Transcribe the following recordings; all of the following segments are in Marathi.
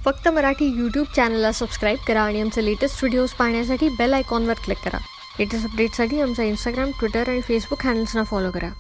फक्त मराठी यूट्यूब चॅनलला सबस्क्राईब करा आणि आमचे लेटेस्ट व्हिडिओज पाहण्यासाठी बेल आयकॉनवर क्लिक करा. लेटेस्ट अपडेट्ससाठी आमचा इंस्टाग्राम, ट्विटर आणि फेसबुक हँडल्सना फॉलो करा.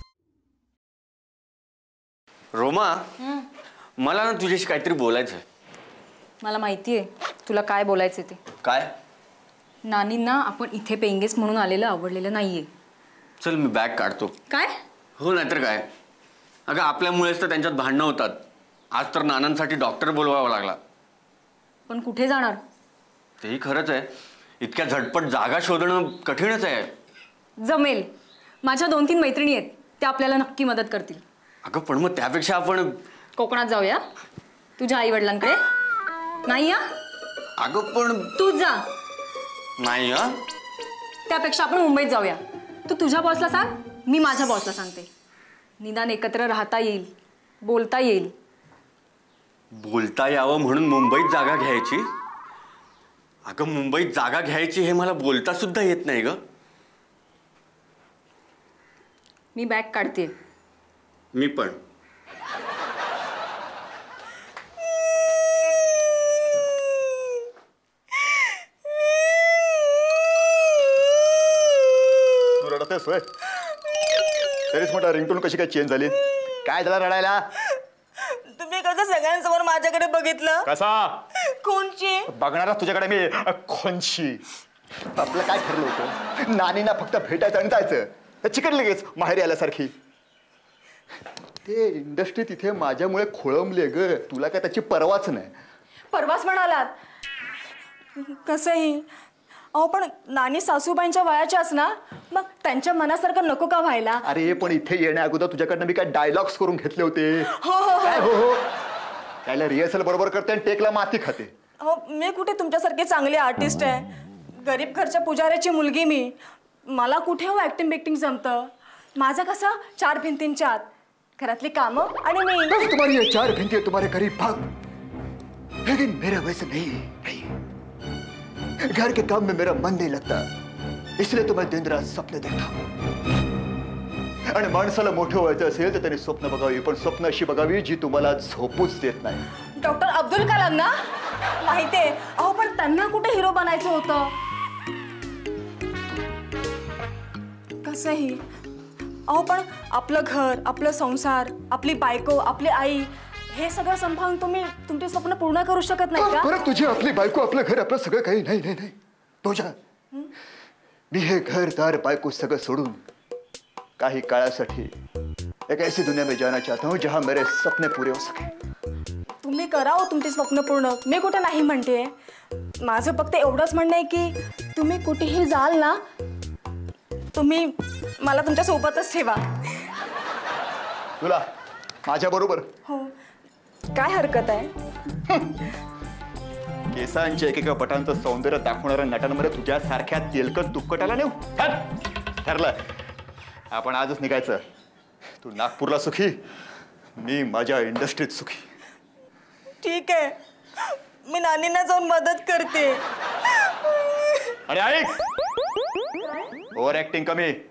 रोमा, मला ना तुझ्याशी काहीतरी बोलायचं आहे. मला माहिती आहे तुला काय बोलायचं ते. काय? नानींना आपण इथे पेंगेस म्हणून आलेलं आवडलेलं नाहीये. चल मी बॅग काढतो. काय? हो नाहीतर काय. अगं आपल्यामुळेच तर त्यांच्यात भांडणं होतात. आज तर नानांसाठी डॉक्टर बोलवावा लागला. पण कुठे जाणार? तेही खरंच आहे. इतक्या झटपट जागा शोधणं कठीणच आहे. जमेल. माझ्या 2-3 मैत्रिणी आहेत, त्या आपल्याला नक्की मदत करतील. अगं पण मग त्यापेक्षा आपण कोकणात जाऊया तुझ्या आई वडिलांकडे. नाही या? अगं पण तूच जा. नाही हा. त्यापेक्षा आपण मुंबईत जाऊया. तू तुझ्या बॉसला सांग, मी माझ्या बॉसला सांगते. निदान एकत्र राहता येईल, बोलता येईल. बोलता यावं म्हणून मुंबईत जागा घ्यायची? अगं मुंबईत जागा घ्यायची हे मला बोलता सुद्धा येत नाही ग. मी बॅग काढते. मी पण. तू रडतेस होय? तरीच म्हटलं रिंगटोन कशी काय चेंज झाली? काय झालं रडायला? तुम्ही कसं सगळ्यांसमोर माझ्याकडे बघितलं? कसा? कोणची? बघणारा तुझ्याकडे मी कोणची? आपलं काय ठरलं होतं? नानींना फक्त भेटायचं आणि जायचं. तर चिकन लगेच माहेरी आल्यासारखी. ते इंडस्ट्री तिथे माझ्यामुळे खोळंबले ग. तुला काय त्याची परवाच नाही. परवाच म्हणालात? कसंही अहो, पण नानी सासूबाईंच्या वयाच्याच ना, मग त्यांच्या मनासारखं नको का व्हायला? अरे पण इथे येण्या अगोदर तुझ्याकडनं मी काय डायलॉग्स करून घेतले होते. हो हो काय हो हो. त्याला रिहर्सल बरोबर करते आणि टेकला माती खाते. हो, मी कुठे तुमच्यासारखी चांगली आर्टिस्ट आहे? गरीब घरच्या पुजाऱ्याची मुलगी मी. मला कुठे हो ऍक्टिंग बिक्टिंग जमतं? माझं कसं 4 भिंतींच्या आत, घरातली कामं आणि मी. बस तुम्हारी ये 4 भिंती तुम्हारे करीब भाग. लेकिन मेरा वैसे नहीं. घर के काम में मेरा मन नहीं लगता, इसलिए तो मैं दिन रात स्वप्न देखता हूं. आणि माणसाला मोठं व्हायचं असेल तर त्यांनी स्वप्न बघावी, पण स्वप्न अशी बघावी जी तुम्हाला झोपूच देत नाही. डॉक्टर अब्दुल कलाम ना? माहितीये. अहो पण त्यांना कुठे हिरो बनायचं होतं? कसंही अहो, पण आपलं घर, आपलं संसार, आपली बायको, आपली आई, हे सगळं सांभाळून तुम्ही तुमचे स्वप्न पूर्ण करू शकत नाही का? परत तुझी आपली बायको, आपलं घर, आपलं सगळं काही नाही नाही नाही. तुझ्या मी हे घरदार बायको सगळं सोडून काही काळासाठी एक ऐसी दुनिया में जाना चाहता हूं जहां मेरे सपने पूरे हो सके. तुम्ही करा हो तुमची स्वप्न पूर्ण. मी कुठे नाही म्हणते. माझं फक्त एवढंच म्हणणं आहे की तुम्ही कुठेही जाल ना, तुम्ही मला तुमच्या सोबतच ठेवा. तुला माझ्या बरोबर? हो. काय हरकत आहे? केसांच्या एकेका पटांचं सौंदर्य दाखवणाऱ्या नटांमध्ये तुझ्यासारख्या तेलकट दुप्पटाला नेऊ? ठरलं. आपण आजच निघायचं. तू नागपूरला सुखी, मी माझ्या इंडस्ट्रीत सुखी. ठीक आहे, मी नानींना जाऊन मदत करते. आणि ऐक, ओव्हर ऍक्टिंग कमी.